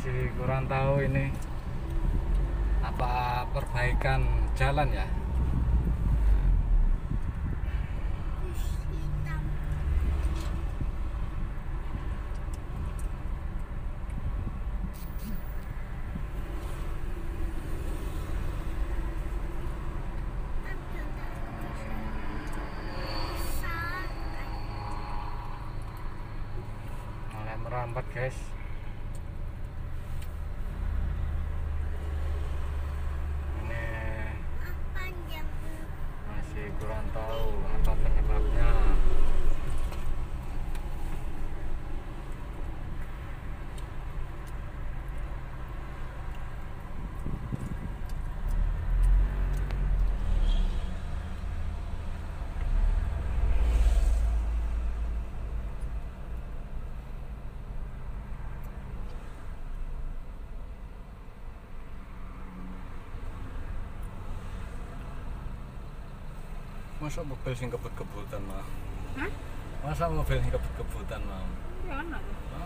Masih kurang tahu ini apa perbaikan jalan ya. Mulai merambat guys. Kurang tahu apa penyebabnya. Masa mobil sing kebut-kebutan mah? Hah? Masa mobil sing kebut-kebutan mah? Ya ana.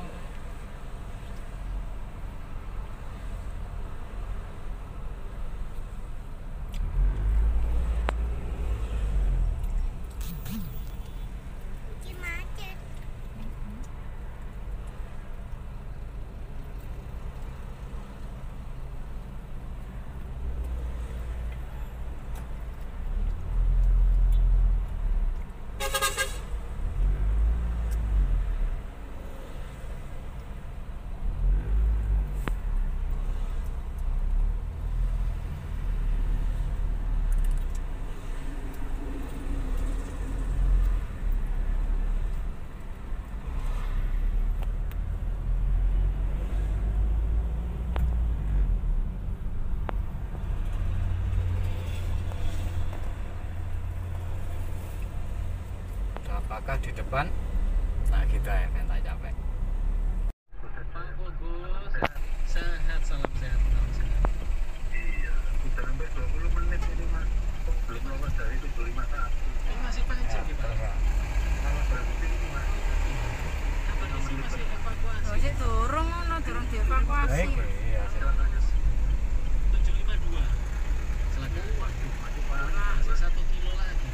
Apakah di depan? Nah kita yang tak capek. Pak Fokus, sehat, salam sehat, salam sehat. Iya, udah sampai 20 menit ini mas. Kok belum lolos dari 75 Ini masih panjang ya Pak? Kalau berhenti ini mas. Apa di sini masih evakuasi? Masih turun ngono, durung dievakuasi. Baik, iya. 752. Silakan. Waduh, masih parah. Masih 1 kilo lagi.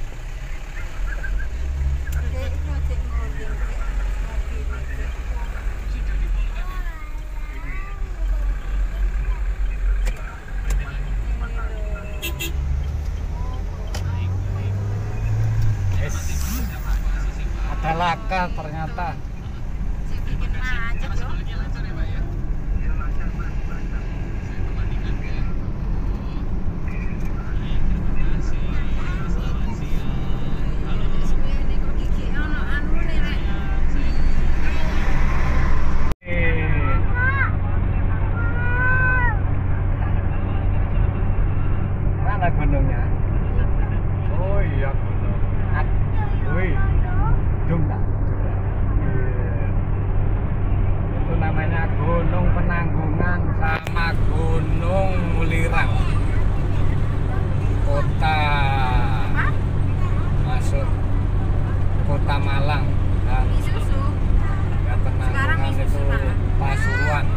Dek, ngojek mobil, Dek. Mobil. Sudah di mall kan? Yes. Ada laka ternyata. Sing bikin macet Mas loh. semuanya lancar ya Pak ya? Iya lancar mas, lancar. Saya pelantikan ya. Baik, terima kasih. Selamat siang. Halo. Ini kok gigi ono anune rek. Mana gunungnya? Oh iya gunung. Wih, Dumda. Itu namanya Gunung Penanggungan sama Gunung Mulirang. Kota masuk Kota Malang dan Isuzu. ya, Sekarang Penanggungan Isuzu itu malah. Pasuruan.